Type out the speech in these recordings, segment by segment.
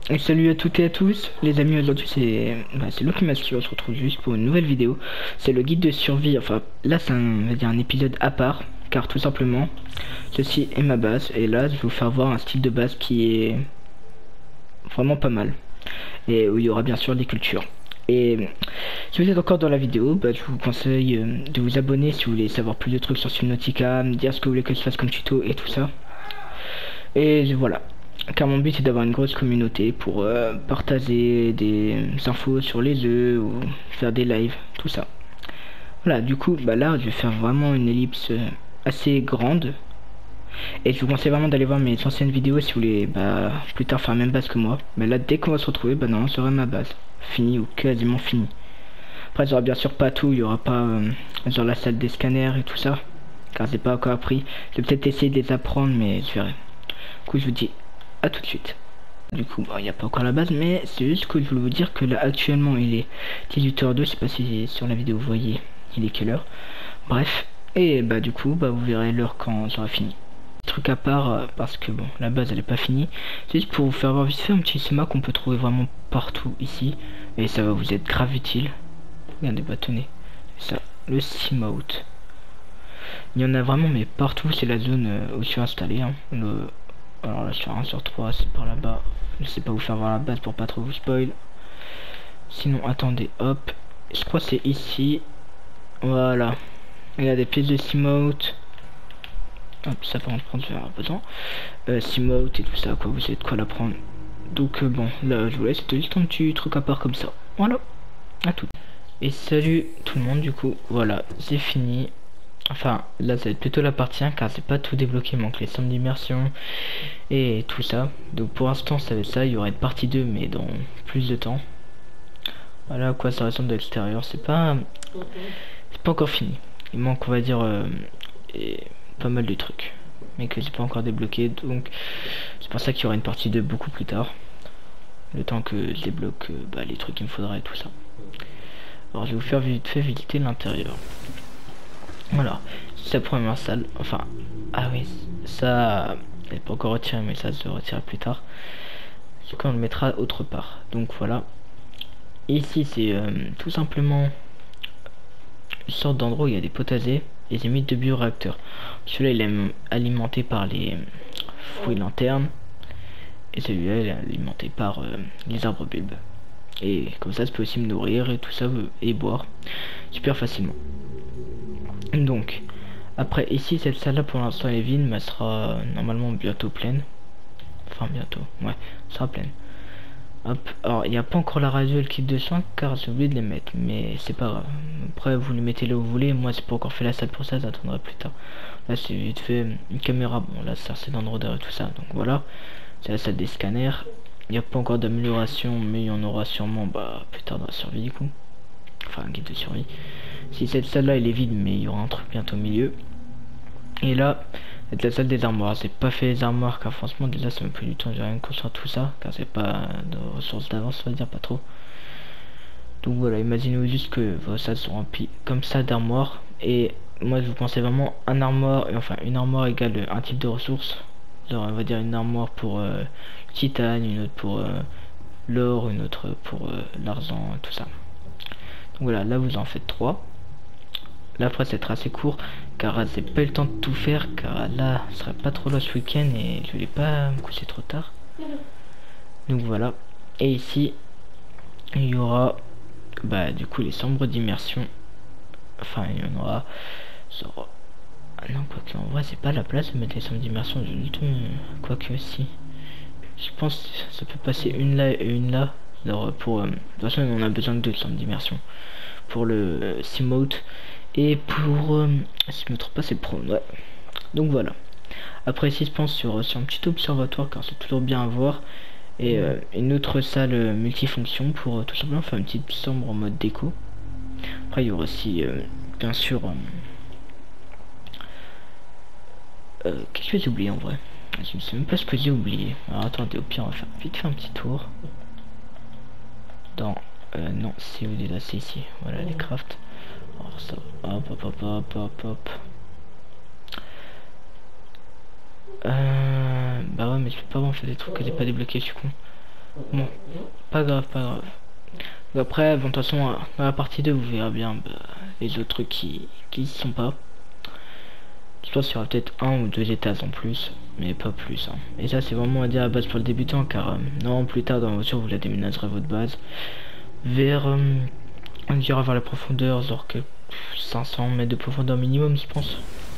Et salut à toutes et à tous, les amis. Aujourd'hui c'est Lokimaski. On se retrouve juste pour une nouvelle vidéo. C'est le guide de survie. Enfin là c'est on va dire un épisode à part, car tout simplement ceci est ma base, et là je vais vous faire voir un style de base qui est vraiment pas mal, et où il y aura bien sûr des cultures. Et si vous êtes encore dans la vidéo, je vous conseille de vous abonner si vous voulez savoir plus de trucs sur Subnautica, me dire ce que vous voulez que je fasse comme tuto et tout ça. Et voilà. Car mon but est d'avoir une grosse communauté pour partager des infos sur les œufs ou faire des lives, tout ça. Voilà, du coup, là, je vais faire vraiment une ellipse assez grande. Et je vous conseille vraiment d'aller voir mes anciennes vidéos si vous voulez plus tard faire la même base que moi. Mais là, dès qu'on va se retrouver, non, ça sera ma base. Finie ou quasiment finie. Après, il y aura bien sûr pas tout, il y aura pas genre la salle des scanners et tout ça. Car c'est pas encore appris. Je vais peut-être essayer de les apprendre, mais je verrai. Du coup, je vous dis à tout de suite. Du coup, il n'y a pas encore la base, mais c'est juste que je voulais vous dire que là, actuellement, il est 18h02. Je sais pas si sur la vidéo vous voyez, il est quelle heure. Bref, et du coup, vous verrez l'heure quand ça aura fini. Truc à part, parce que bon, la base elle est pas finie. C'est juste pour vous faire voir vite fait un petit schéma qu'on peut trouver vraiment partout ici. Et ça va vous être grave utile. Regardez, tenez. C'est ça, le Seamout. Il y en a vraiment, mais partout. C'est la zone où je suis installé. Hein. Alors là, sur 1 sur 3, c'est par là-bas. Je sais pas vous faire voir la base pour pas trop vous spoil. Sinon, attendez, hop. Je crois que c'est ici. Voilà. Il y a des pièces de Seamout. Hop, ça par contre, je vais avoir besoin. Seamout et tout ça, quoi. Vous savez de quoi la prendre. Donc, bon, là, je vous laisse. C'était juste un petit truc à part comme ça. Voilà. À tout. Et salut tout le monde, du coup. Voilà, c'est fini. Enfin, là, ça va être plutôt la partie 1 car c'est pas tout débloqué. Il manque les sommes d'immersion et tout ça. Donc pour l'instant, ça va être ça. Il y aura une partie 2, mais dans plus de temps. Voilà à quoi ça ressemble de l'extérieur. C'est pas encore fini. Il manque, on va dire, pas mal de trucs. Mais que c'est pas encore débloqué. Donc c'est pour ça qu'il y aura une partie 2 beaucoup plus tard. Le temps que je débloque les trucs qu'il me faudra et tout ça. Alors je vais vous faire vite fait visiter l'intérieur. Voilà, c'est la première salle. Enfin, ah oui, ça n'est pas encore retiré, mais ça se retire plus tard. Du coup, on le mettra autre part. Donc voilà. Et ici, c'est tout simplement une sorte d'endroit où il y a des potagers et des mythes de bioréacteurs. Celui-là, il est alimenté par les fruits lanternes. Et celui-là, il est alimenté par les arbres bulbes. Et comme ça, je peux aussi me nourrir et tout ça et boire super facilement. Donc, après ici, cette salle là pour l'instant elle est vide, mais elle sera normalement bientôt pleine. Enfin bientôt, ouais, elle sera pleine. Hop, alors il n'y a pas encore la radio et le kit de soins car j'ai oublié de les mettre, mais c'est pas grave. Après vous les mettez là où vous voulez, moi c'est pas encore fait la salle pour ça, j'attendrai plus tard. Là c'est vite fait une caméra, bon là ça c'est d'Android et tout ça, donc voilà. C'est la salle des scanners. Il n'y a pas encore d'amélioration, mais il y en aura sûrement plus tard dans la survie du coup. Enfin un guide de survie. Si cette salle là elle est vide, mais il y aura un truc bientôt au milieu. Et là c'est la salle des armoires. C'est pas fait les armoires car franchement déjà ça me plus du temps, j'ai rien construire tout ça car c'est pas de ressources d'avance, on va dire, pas trop. Donc voilà, imaginez-vous juste que vos salles sont remplies comme ça d'armoires. Et moi je vous conseille vraiment un armoire, enfin une armoire égale un type de ressources. Genre on va dire une armoire pour le titane, une autre pour l'or, une autre pour l'argent, tout ça. Donc voilà, là vous en faites 3. Là après ça sera assez court car j'ai pas eu le temps de tout faire car là ce sera pas trop long ce week-end et je voulais pas me coucher trop tard. Donc voilà. Et ici il y aura du coup les chambres d'immersion. Enfin il y en aura genre... Ah non, quoique en vrai c'est pas la place de mettre les chambres d'immersion, j'ai juste quoique si. Je pense que ça peut passer une là et une là. Alors pour de toute façon on a besoin de 2 chambres d'immersion. Pour le Seamout. Et pour si je me trompe pas c'est pro, ouais. Donc voilà. Après ici je pense sur un petit observatoire car c'est toujours bien à voir. Et une autre salle multifonction pour tout simplement faire une petite chambre en mode déco. Après il y aura aussi bien sûr qu'est-ce que j'ai oublié en vrai. Je ne sais même pas ce que j'ai oublié. Alors attendez, au pire on va faire vite fait un petit tour. Dans non c'est où déjà, c'est ici. Voilà les crafts. Alors ça, hop hop hop hop hop hop. Bah ouais mais je peux pas en faire des trucs que j'ai pas débloqués, je suis con. Bon, pas grave, pas grave. Après, bon, de toute façon, dans la partie 2, vous verrez bien les autres trucs qui y sont pas. Je pense qu'il y aura peut-être un ou deux étages en plus, mais pas plus. Hein. Et ça, c'est vraiment à dire la base pour le débutant, car non, plus tard dans la voiture, vous la déménagerez votre base vers, on dira vers la profondeur, genre que 500 mètres de profondeur minimum, je pense.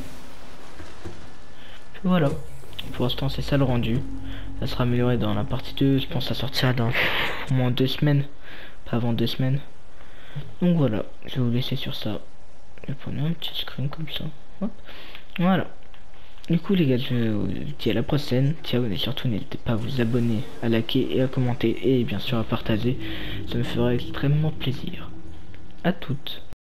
Puis voilà. Pour l'instant, c'est ça le rendu. Ça sera amélioré dans la partie 2. Je pense que ça sortira dans au moins 2 semaines. Pas avant 2 semaines. Donc voilà, je vais vous laisser sur ça. Je vais prendre un petit screen comme ça. Hop. Voilà. Du coup les gars, je vous dis à la prochaine. Ciao, et surtout n'hésitez pas à vous abonner, à liker et à commenter. Et bien sûr à partager. Ça me ferait extrêmement plaisir. À toutes.